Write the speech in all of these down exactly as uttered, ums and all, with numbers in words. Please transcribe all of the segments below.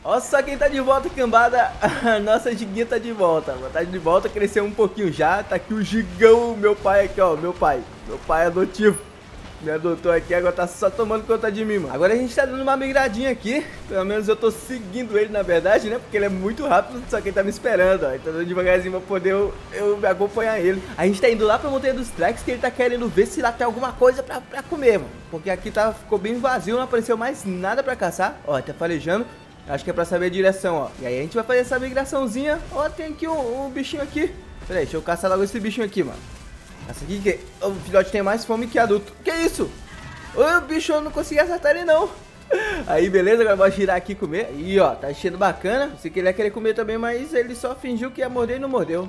Olha só quem tá de volta, cambada. A nossa Giguinha tá de volta, mano. Tá de volta, cresceu um pouquinho já. Tá aqui o Gigão, meu pai aqui, ó. Meu pai, meu pai adotivo. Me adotou aqui, agora tá só tomando conta de mim, mano. Agora a gente tá dando uma migradinha aqui. Pelo menos eu tô seguindo ele, na verdade, né? Porque ele é muito rápido, só que ele tá me esperando, ó. Ele tá dando devagarzinho pra poder eu, eu me acompanhar ele. A gente tá indo lá pra Montanha dos Tracks, que ele tá querendo ver se lá tem alguma coisa pra, pra comer, mano. Porque aqui tá, ficou bem vazio, não apareceu mais nada pra caçar. Ó, tá farejando. Acho que é pra saber a direção, ó. E aí a gente vai fazer essa migraçãozinha. Ó, tem aqui um, um bichinho aqui. Pera aí, deixa eu caçar logo esse bichinho aqui, mano. Essa aqui que o filhote tem mais fome que adulto. Que isso? Ô, bicho, eu não consegui acertar ele não. Aí, beleza, agora eu vou girar aqui e comer. Aí, ó, tá cheio bacana. Sei que ele ia querer comer também, mas ele só fingiu que ia morder e não mordeu.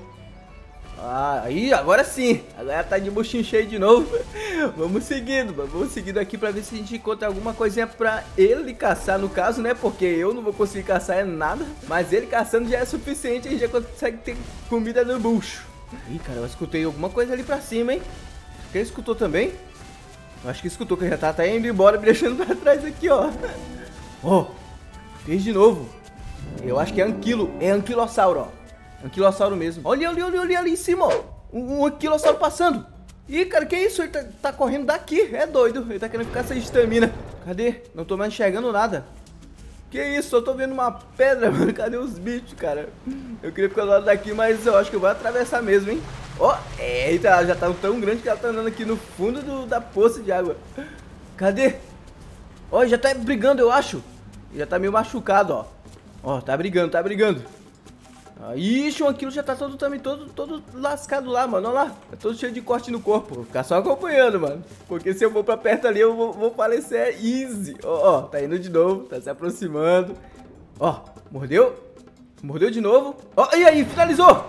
Ah, aí, agora sim. Agora tá de buchinho cheio de novo. Vamos seguindo, mano. Vamos seguindo aqui pra ver se a gente encontra alguma coisinha pra ele caçar, no caso, né? Porque eu não vou conseguir caçar é nada. Mas ele caçando já é suficiente. A gente já consegue ter comida no bucho. Ih, cara, eu escutei alguma coisa ali pra cima, hein? Quem escutou também? Eu acho que escutou, que já tá, tá indo embora, me deixando pra trás aqui, ó. Ó, oh, fez de novo. Eu acho que é anquilo, é anquilossauro, ó. Anquilossauro mesmo. Olha, olha, olha, olha ali em cima, ó. Um, um anquilossauro passando. Ih, cara, que isso? Ele tá, tá correndo daqui, é doido. Ele tá querendo ficar sem estamina. Cadê? Não tô mais enxergando nada. Que isso? Eu tô vendo uma pedra, mano. Cadê os bichos, cara? Eu queria ficar do lado daqui, mas eu acho que eu vou atravessar mesmo, hein? Ó, oh, eita, ela já tá tão grande que ela tá andando aqui no fundo do, da poça de água. Cadê? Ó, oh, já tá brigando, eu acho. Já tá meio machucado, ó. Ó, oh, tá brigando, tá brigando. Ah, ixi, o Anquilo já tá todo também, todo, todo lascado lá, mano. Olha lá, tá todo cheio de corte no corpo. Vou ficar só acompanhando, mano. Porque se eu for pra perto ali, eu vou, vou falecer easy. Ó, ó, tá indo de novo, tá se aproximando. Ó, mordeu? Mordeu de novo. Ó, e aí, finalizou!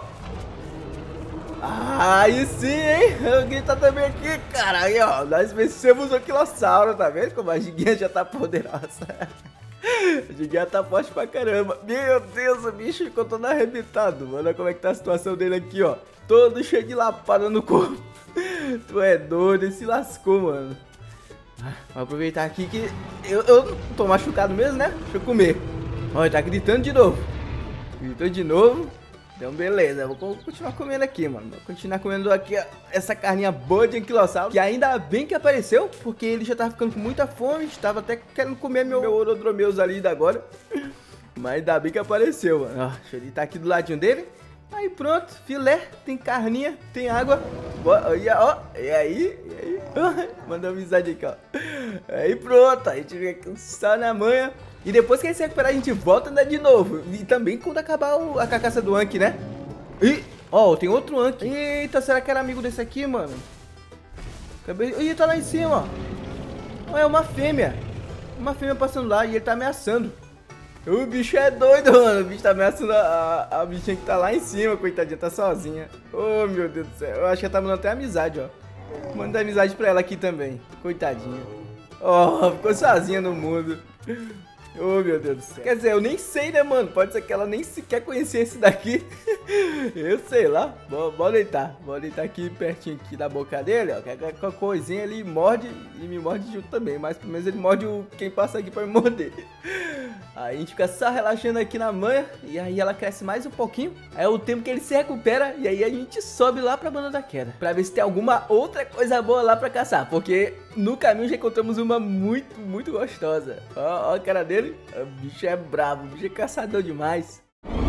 Ah, aí sim, hein? Alguém tá também aqui, cara. Aí, ó, nós vencemos o Anquilossauro, tá vendo? Como a Giguinha já tá poderosa. A Giguinha tá forte pra caramba. Meu Deus, o bicho ficou todo arrebentado, mano. Olha como é que tá a situação dele aqui, ó. Todo cheio de lapada no corpo. Tu é doido, ele se lascou, mano. Vou aproveitar aqui que eu, eu tô machucado mesmo, né? Deixa eu comer. Ó, ele tá gritando de novo. Gritou de novo. Então beleza, vou continuar comendo aqui, mano. Vou continuar comendo aqui essa carninha boa de anquilossauro, que ainda bem que apareceu, porque ele já tava ficando com muita fome. Estava até querendo comer meu, meu orodromeus ali da agora. Mas ainda bem que apareceu, mano. Ó, deixa eu estar aqui do ladinho dele. Aí pronto, filé, tem carninha, tem água. Olha, ó, e aí, e aí. Mandou amizade aqui, ó. Aí pronto, a gente vem aqui só na manha. E depois que a gente se recuperar, a gente volta a andar de novo. E também quando acabar o, a carcaça do Anki, né? Ih, ó, tem outro Anki. Eita, será que era amigo desse aqui, mano? Acabei... Ih, tá lá em cima, ó. Ó, é uma fêmea. Uma fêmea passando lá e ele tá ameaçando. O bicho é doido, mano. O bicho tá ameaçando a, a, a bichinha que tá lá em cima, coitadinha, tá sozinha. Oh, meu Deus do céu. Eu acho que ela tá mandando até amizade, ó. Manda amizade pra ela aqui também. Coitadinha. Oh, ficou sozinha no mundo. Oh, meu Deus do céu. Quer dizer, eu nem sei, né, mano? Pode ser que ela nem sequer conhecia esse daqui. Eu sei lá. Bora deitar. Bora deitar aqui pertinho aqui da boca dele, ó. Qualquer coisinha ele morde e me morde junto também. Mas pelo menos ele morde o quem passa aqui pra me morder. Aí a gente fica só relaxando aqui na manha. E aí ela cresce mais um pouquinho. Aí é o tempo que ele se recupera. E aí a gente sobe lá pra Banda da Queda, pra ver se tem alguma outra coisa boa lá pra caçar. Porque no caminho já encontramos uma muito, muito gostosa. Ó, ó a cara dele. O bicho é brabo, o bicho é caçador demais.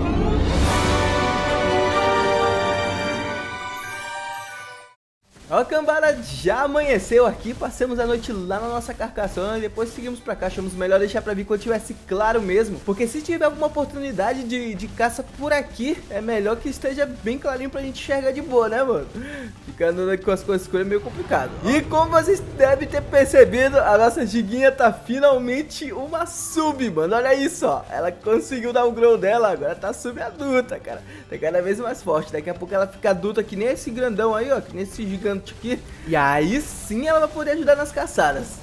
Ó, cambada, já amanheceu aqui, passamos a noite lá na nossa carcaçona e depois seguimos pra cá. Achamos melhor deixar pra vir quando tivesse claro mesmo, porque se tiver alguma oportunidade de, de caça por aqui, é melhor que esteja bem clarinho pra gente enxergar de boa, né, mano? Ficar andando aqui com as coisas escuras é meio complicado. E como vocês devem ter percebido, a nossa Giguinha tá finalmente uma sub, mano. Olha isso, ó. Ela conseguiu dar o grow dela, agora tá sub adulta, cara. Tá cada vez mais forte. Daqui a pouco ela fica adulta que nem esse grandão aí, ó, que nem esse gigante aqui. E aí sim ela vai poder ajudar nas caçadas.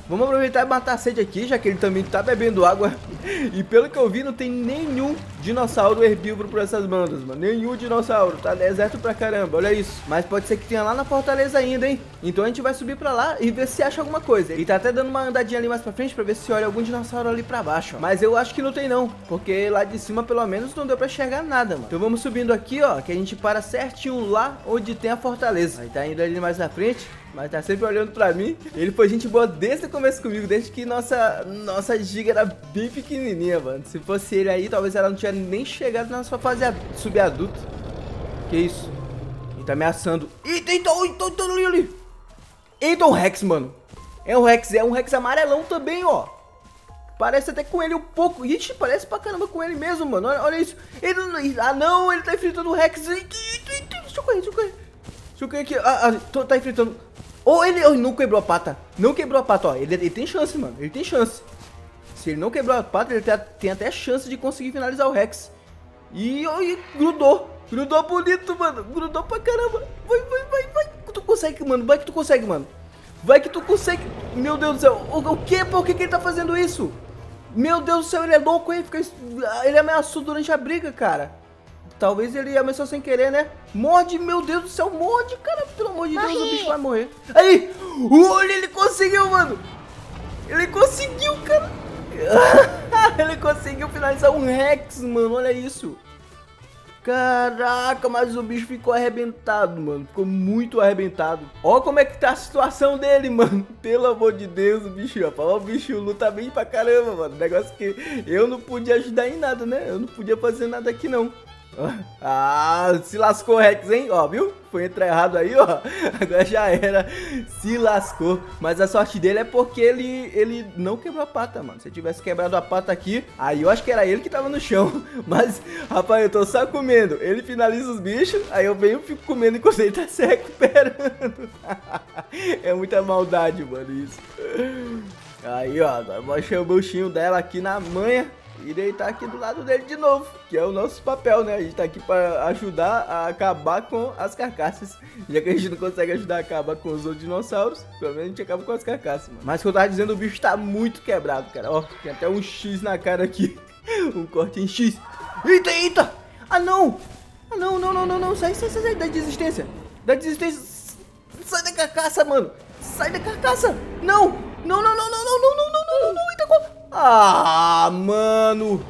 Vamos aproveitar e matar a sede aqui, já que ele também tá bebendo água. E pelo que eu vi, não tem nenhum dinossauro herbívoro por essas bandas, mano. Nenhum dinossauro, tá deserto pra caramba, olha isso. Mas pode ser que tenha lá na fortaleza ainda, hein. Então a gente vai subir pra lá e ver se acha alguma coisa. Ele tá até dando uma andadinha ali mais pra frente pra ver se olha algum dinossauro ali pra baixo, ó. Mas eu acho que não tem não, porque lá de cima pelo menos não deu pra enxergar nada, mano. Então vamos subindo aqui, ó, que a gente para certinho lá onde tem a fortaleza. Aí tá indo ali mais na frente, mas tá sempre olhando pra mim. Ele foi gente boa desde o começo comigo, desde que nossa, nossa giga era bem pequenininha, mano. Se fosse ele aí, talvez ela não tinha nem chegado na sua fase subadulta. Que isso? Ele tá ameaçando. Eita, eita, eita, eita, ali, ali. Eita, um Rex, mano. É um Rex, é um Rex amarelão também, ó. Parece até com ele um pouco. Ixi, parece pra caramba com ele mesmo, mano. Olha, olha isso. Ele, ah, não, ele tá enfrentando o Rex. Eita, eita, eita. Deixa eu correr, deixa eu correr. Deixa eu correr aqui. Ah, ah, tô, tá enfrentando... Ou oh, ele oh, não quebrou a pata. Não quebrou a pata, ó. Ele, ele tem chance, mano. Ele tem chance. Se ele não quebrou a pata, ele tem, tem até chance de conseguir finalizar o Rex. E, oh, e grudou. Grudou bonito, mano. Grudou pra caramba. Vai, vai, vai, vai. Tu consegue, mano. Vai que tu consegue, mano. Vai que tu consegue. Meu Deus do céu. O, o que? Por que, que ele tá fazendo isso? Meu Deus do céu, ele é louco, hein? Fica... Ele ameaçou durante a briga, cara. Talvez ele ameaçou sem querer, né? Morde, meu Deus do céu, morde, cara. Pelo amor de Deus, o bicho vai morrer. Aí, olha, ele conseguiu, mano. Ele conseguiu, cara. Ele conseguiu finalizar um Rex, mano, olha isso. Caraca, mas o bicho ficou arrebentado, mano. Ficou muito arrebentado. Olha como é que tá a situação dele, mano. Pelo amor de Deus, o bicho, ó. O bicho luta bem pra caramba, mano. Negócio que eu não podia ajudar em nada, né? Eu não podia fazer nada aqui, não. Ah, se lascou o Rex, hein? Ó, viu? Foi entrar errado aí, ó. Agora já era. Se lascou. Mas a sorte dele é porque ele, ele não quebrou a pata, mano. Se ele tivesse quebrado a pata aqui, aí eu acho que era ele que tava no chão. Mas, rapaz, eu tô só comendo. Ele finaliza os bichos, aí eu venho e fico comendo enquanto ele tá se recuperando. É muita maldade, mano, isso. Aí, ó, agora eu baixei o buchinho dela aqui na manha e deitar aqui do lado dele de novo, que é o nosso papel, né? A gente tá aqui pra ajudar a acabar com as carcaças. Já que a gente não consegue ajudar a acabar com os outros dinossauros, pelo menos a gente acaba com as carcaças, mano. Mas que eu tava dizendo, o bicho tá muito quebrado, cara. Ó, tem até um X na cara aqui. Um corte em X. Eita, eita! Ah, não! Ah, não, não, não, não, não. Sai, sai, sai, sai da desistência. Da desistência. Sai da carcaça, mano. Sai da carcaça. Não! Não, não, não, não, não, não, não, não, não, não. Eita, qual... Ah, mano.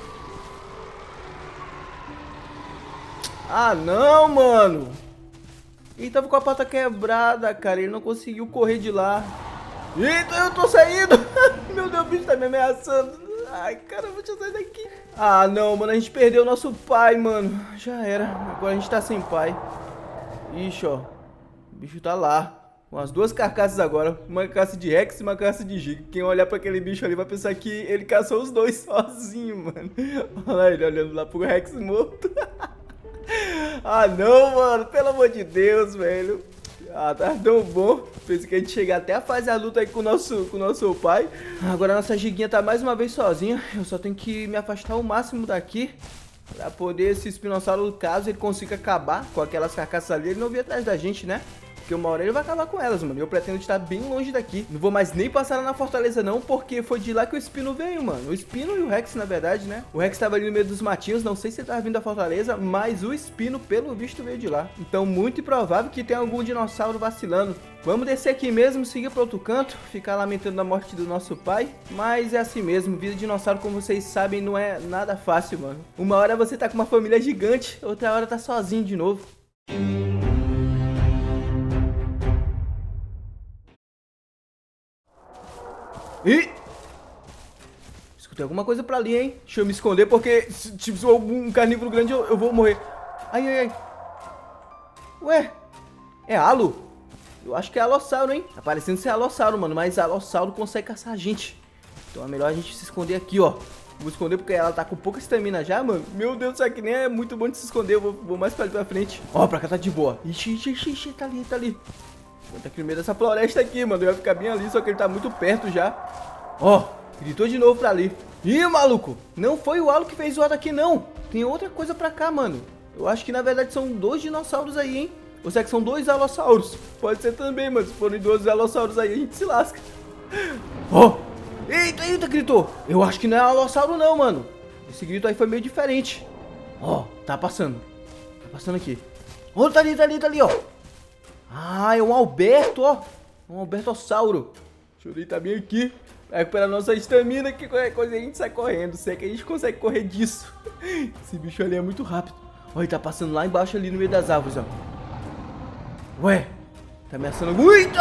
Ah, não, mano. Ele tava com a pata quebrada, cara. Ele não conseguiu correr de lá. Eita, eu tô saindo. Meu Deus, o bicho tá me ameaçando. Ai, caramba, deixa eu sair daqui. Ah, não, mano. A gente perdeu o nosso pai, mano. Já era. Agora a gente tá sem pai. Ixi, ó. O bicho tá lá. Com as duas carcaças agora, uma carcaça de Rex e uma carcaça de Giga. Quem olhar pra aquele bicho ali vai pensar que ele caçou os dois sozinho, mano. Olha lá ele olhando lá pro Rex morto. Ah, não, mano. Pelo amor de Deus, velho. Ah, tá tão bom. Pensei que a gente chegar até a fazer a luta aí com o nosso, com o nosso pai. Agora a nossa Giguinha tá mais uma vez sozinha. Eu só tenho que me afastar o máximo daqui pra poder esse espinossauro, caso ele consiga acabar com aquelas carcaças ali, ele não vir atrás da gente, né? Porque uma hora ele vai acabar com elas, mano. Eu pretendo estar bem longe daqui. Não vou mais nem passar lá na fortaleza, não, porque foi de lá que o Espino veio, mano. O Espino e o Rex, na verdade, né? O Rex tava ali no meio dos matinhos. Não sei se ele tava vindo da fortaleza, mas o Espino, pelo visto, veio de lá. Então, muito improvável que tenha algum dinossauro vacilando. Vamos descer aqui mesmo, seguir para outro canto, ficar lamentando a morte do nosso pai. Mas é assim mesmo, vida de dinossauro, como vocês sabem, não é nada fácil, mano. Uma hora você tá com uma família gigante, outra hora tá sozinho de novo. Ih! Escutei alguma coisa pra ali, hein? Deixa eu me esconder, porque se tiver algum carnívoro grande, eu, eu vou morrer. Ai, ai, ai. Ué? É halo? Eu acho que é alossauro, hein? Tá parecendo ser alossauro, mano. Mas alossauro consegue caçar a gente. Então é melhor a gente se esconder aqui, ó. Vou esconder porque ela tá com pouca estamina já, mano. Meu Deus, isso aqui nem é muito bom de se esconder. Eu vou, vou mais pra ali pra frente. Ó, pra cá tá de boa. Ixi, ixi, ixi, ixi, tá ali, tá ali. Vou tá aqui no meio dessa floresta aqui, mano. Eu ia ficar bem ali, só que ele tá muito perto já. Ó, gritou de novo pra ali. Ih, maluco, não foi o halo que fez o aqui, não. Tem outra coisa pra cá, mano. Eu acho que na verdade são dois dinossauros aí, hein. Ou será que são dois alossauros? Pode ser também, mas se forem dois alossauros aí, a gente se lasca. Ó! Oh. Eita, eita, gritou! Eu acho que não é alossauro não, mano. Esse grito aí foi meio diferente. Ó, oh, tá passando. Tá passando aqui. Ó, oh, tá ali, tá ali, tá ali, ó. Ah, é um Alberto, ó. Um Albertossauro. Deixa eu deitar bem aqui. Vai recuperar nossa estamina, que qualquer coisa a gente sai correndo. Se é que a gente consegue correr disso. Esse bicho ali é muito rápido. Ó, ele tá passando lá embaixo ali no meio das árvores, ó. Ué, tá ameaçando muito.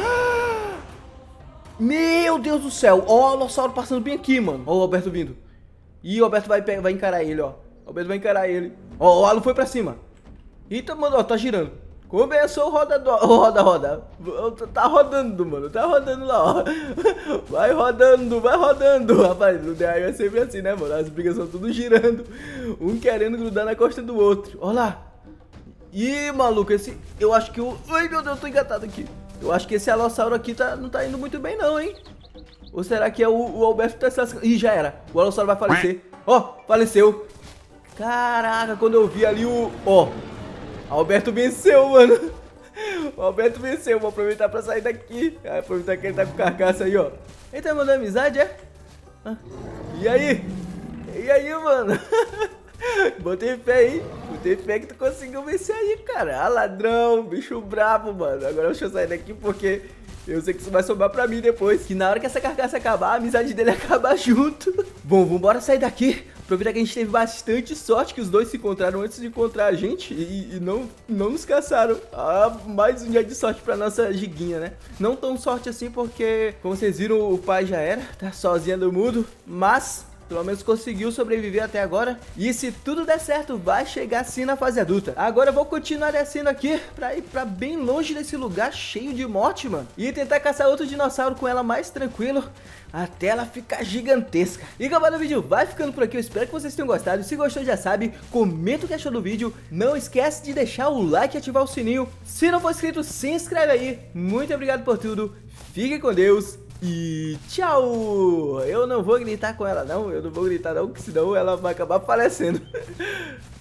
Meu Deus do céu. Ó, o Alossauro passando bem aqui, mano. Ó o Alberto vindo. Ih, o Alberto vai, vai encarar ele, ó. O Alberto vai encarar ele. Ó, o Alan foi pra cima. Eita, mano, ó, tá girando. Começou o rodador, roda, roda. Tá rodando, mano, tá rodando lá, ó. Vai rodando, vai rodando. Rapaz, no D A é sempre assim, né, mano? As brigas são tudo girando. Um querendo grudar na costa do outro. Ó lá. Ih, maluco, esse... Eu acho que o... Ai, meu Deus, eu tô engatado aqui. Eu acho que esse Alossauro aqui tá... não tá indo muito bem não, hein? Ou será que é o, o Alberto que tá se... Ih, já era. O Alossauro vai falecer. Ó, faleceu. Caraca, quando eu vi ali o... Ó. Alberto venceu, mano. O Alberto venceu. Vou aproveitar pra sair daqui. Aproveitar que ele tá com carcaça aí, ó. Ele tá mandando amizade, é? Ah. E aí? E aí, mano? Botei fé, hein? Botei fé que tu conseguiu vencer aí, cara. Ah, ladrão. Bicho bravo, mano. Agora deixa eu sair daqui porque eu sei que isso vai sobrar pra mim depois. Que na hora que essa carcaça acabar, a amizade dele acaba junto. Bom, vambora sair daqui. Aproveitar que a gente teve bastante sorte que os dois se encontraram antes de encontrar a gente e, e não, não nos caçaram. Ah, mais um dia de sorte pra nossa Giguinha, né? Não tão sorte assim porque, como vocês viram, o pai já era, tá sozinha do mundo, mas... pelo menos conseguiu sobreviver até agora. E se tudo der certo, vai chegar sim na fase adulta. Agora eu vou continuar descendo aqui pra ir pra bem longe desse lugar cheio de morte, mano. E tentar caçar outro dinossauro com ela mais tranquilo, até ela ficar gigantesca. E acabando o vídeo, vai ficando por aqui. Eu espero que vocês tenham gostado. Se gostou, já sabe, comenta o que achou do vídeo. Não esquece de deixar o like e ativar o sininho. Se não for inscrito, se inscreve aí. Muito obrigado por tudo. Fique com Deus. E tchau! Eu não vou gritar com ela não, eu não vou gritar não, que senão ela vai acabar falecendo.